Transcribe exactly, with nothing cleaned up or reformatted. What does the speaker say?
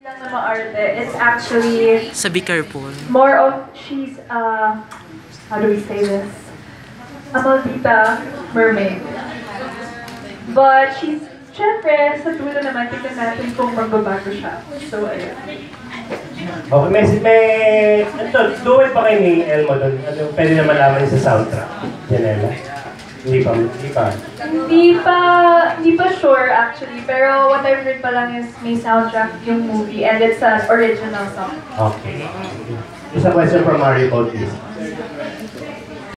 Na maarte, it's actually So be careful. more of, she's, uh, how do we say this? A maldita mermaid. But she's, syempre, sa dulo naman, tignan natin kung magbabago siya. So, ayun. Okay, may, may, ito, duet pa kayo ni Elmo doon. Ano, pwede na malaman sa soundtrack. Janella? Hindi pa, hindi pa. Hindi pa, hindi pa sure actually, pero what I've heard pa lang is may soundtrack yung movie and it's an original song. Okay. There's a question from Mario about this.